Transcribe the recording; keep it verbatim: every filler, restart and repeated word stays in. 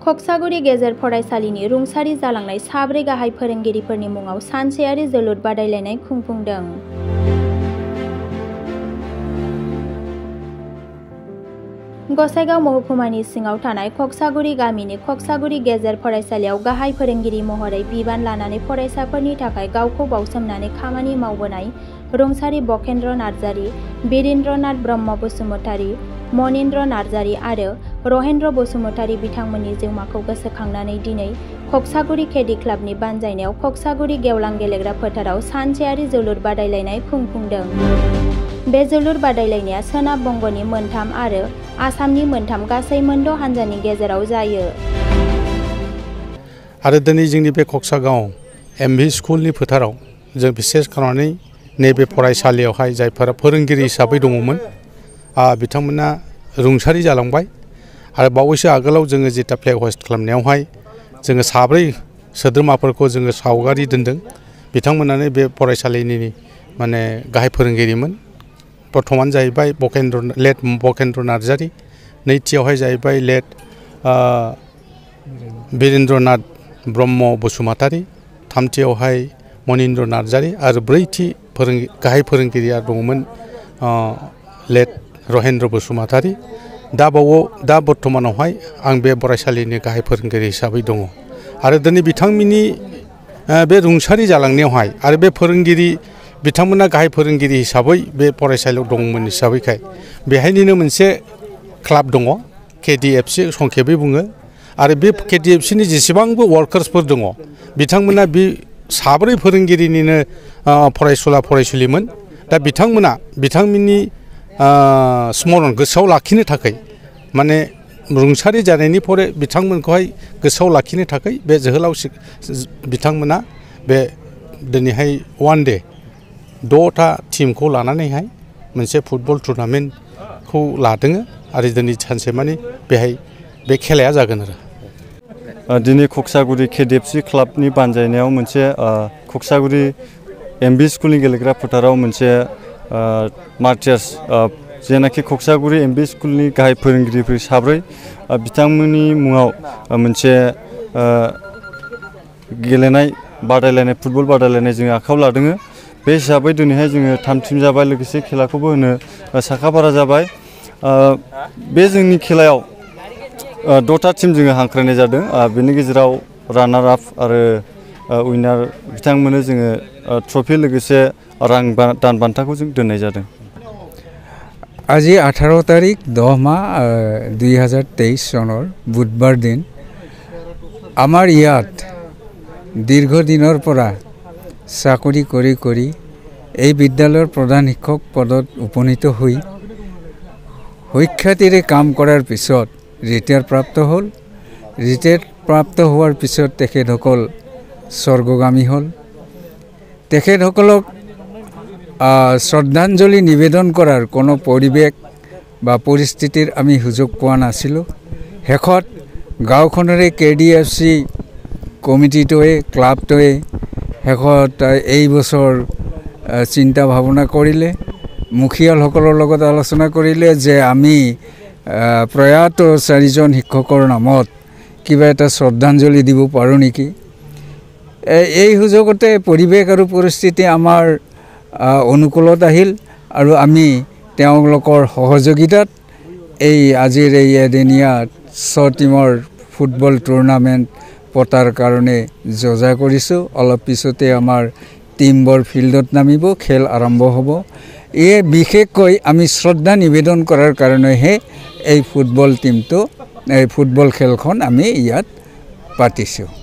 खक्सागुरि गेजेर फरायसालिनि रुंसारि जालांनाय साब्रै गाहाय फोरोंगिरिफोरनि मुङाव सानसेयारि जोलुर बादायलायनाय खुंफुंदों। गसाइगाव महकुमानि सिङाव थानाय खक्सागुरि गामिनि खक्सागुरि गेजेर फरायसालियाव गाहाय फोरोंगिरि महरै बिबान लानानै फरायसाफोरनि थाखाय गावखौ बाउसोमनानै खामानि मावबोनाय रुंसारि बकेन्द्र नार्जारि, बिरेन्द्रनाथ ब्रह्म बसुमतारी, मनिन्द्र नार्जारि आरो रहेन्द्र बसुमतारी बिथांमोननि जिउमाखौ गोसोखांनानै दिनै खक्सागुरि केडि क्लाबनि बानजायनायाव खक्सागुरि गेवलां गेलेग्रा फोथाराव सानसेयारि जोलुर बादायलायनाय खुंफुंदों। बे जोलुर बादायलायनाया सोनाब बंगनि मोनथाम आरो आसामनि मोनथाम गासै मोनद' हानजानि गेजेराव जायो। आरो दिनै जोंनि बे खक्सागाव एमभि स्कुलनि फोथाराव जों बिसेस खालामनानै नैबे फरायसालियावहाय जायफोरा फोरोंगिरि हिसाबै दङमोन बिथांमोना रुंसारि जालांबाय। आरो बावैसो आगोलाव जोङो जिता फ्लेग हस्ट खालामनायावहाय जोङो साब्रै सोद्रोमाफोरखौ जोङो सावगारि दोनदों। बिथांमोनानो बे फरायसालिनि माने गाहाय फोरोंगिरिमोन। प्रथमानो जाहैबाय बकेन्द्र लेट बकेन्द्र नार्जारि, नैथियावहाय जाहैबाय लेट बिरेन्द्रनाथ ब्रह्म बसुमतारी, थामथियावहाय मनिन्द्र नार्जारि आरो ब्रैथि फोरोंगिरि गाहाय फोरोंगिरिया दङमोन लेट रहेन्द्र बसुमतारी। दा बावो दा बर्थमानावहाय आं बे फरायसालिनि गाहाय फोरोंगिरि हिसाबै दङ। आरो दिनै बिथांमोननि बे रुंसारि जालांनायावहाय आरो बे फोरोंगिरि बिथांमोना गाहाय फोरोंगिरि हिसाबै बे फरायसालियाव दंमोन हिसाबैखाय बेहायनो मोनसे क्लाब दङ, केडि एफ सि संक्षेपै बुङो। आरो बे केडि एफ सिनि जेसेबांबो वार्कार्सफोर दङ बिथांमोना बे साब्रै फोरोंगिरिनिनो फरायसुला फरायसुलिमोन। दा बिथांमोना बिथांमोननि स्मरण गोसोआव लाखिनो थाखाय माने रुंसारि जानायनि परे बिथांमोनखौहाय गोसोआव लाखिनो थाखाय बे जोहोलाव बिथांमोना बे दिनैहाय वान डे द'था टीमखौ लानानैहाय मोनसे फुटबल टुर्नामेन्टखौ लादों। आरो दिनै सानसे माने बेहाय बे खेलाया जागोन। आरो दिनै खक्सागुरि केडि एफ सि क्लाबनि बानजायनायाव मोनसे खक्सागुरि एमभि स्कुलनि गेलेग्रा फोथाराव मोनसे मार्चार्स जेनाखि खक्सागुरि एमभि स्कुलनि गाहाय फोरोंगिरिफोर साब्रै बिथांमोननि मुङाव मोनसे गेलेनाय बादायलायनाय फुटबल बादायलायनाय जों आखायाव लादों। बे हिसाबै दिनैहाय जोङो थाम टीम जाबाय, लोगोसे खेलाखौबो होनो साखाफारा जाबाय। बे जोंनि खेलायाव द'था टीम जोङो हांख्रायनाय जादों। बेनि गेजेराव रानार आप आरो उइनार बिथांमोननो जोङो ट्रफि लोगोसे रां दान बान्थाखौ जों दोननाय जादों। আজি আঠারো তারিখ দহ মাহ দুই হাজার তেইশ সনৰ বুধবাৰ দিন আমাৰ ইয়াত দীৰ্ঘদিনৰ পৰা চাকৰি কৰি কৰি এই বিদ্যালয়ৰ প্ৰধান শিক্ষক পদত উপনীত হৈ সুখ্যাতিৰে কাম কৰাৰ পিছত ৰিটায়াৰ প্ৰাপ্ত হ'ল। ৰিটায়াৰ প্ৰাপ্ত হোৱাৰ পিছত তেখেতসকল স্বৰ্গগামী হ'ল। তেখেতসকলক শ্ৰদ্ধাঞ্জলি নিবেদন কৰাৰ কোনো পৰিৱেশ বা পৰিস্থিতিৰ আমি সুযোগ পোৱা নাছিলোঁ। শেষত গাঁওখনৰে কেডি এফ চি কমিটিটোৱে ক্লাবটোৱে শেষত এই বছৰ চিন্তা ভাৱনা কৰিলে, মুখীয়ালসকলৰ লগত আলোচনা কৰিলে যে আমি প্ৰয়াত চাৰিজন শিক্ষকৰ নামত কিবা এটা শ্ৰদ্ধাঞ্জলি দিব পাৰোঁ নেকি। এই সুযোগতে পৰিৱেশ আৰু পৰিস্থিতি আমাৰ অনুকূলত আহিল আৰু আমি তেওঁলোকৰ সহযোগিতাত এই আজিৰ এই এদিনীয়া ছ টিমৰ ফুটবল টুৰ্ণামেণ্ট পতাৰ কাৰণে যোজা কৰিছোঁ। অলপ পিছতে আমাৰ টিমবোৰ ফিল্ডত নামিব, খেল আৰম্ভ হ'ব। এই বিশেষকৈ আমি শ্ৰদ্ধা নিবেদন কৰাৰ কাৰণেহে এই ফুটবল টিমটো এই ফুটবল খেলখন আমি ইয়াত পাতিছোঁ।